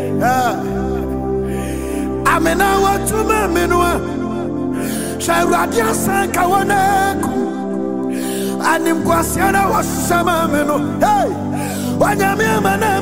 Amena watuma menua Sharadia sanka wanaku Anim kwasiana wasama meno. Hey, wanyamia mana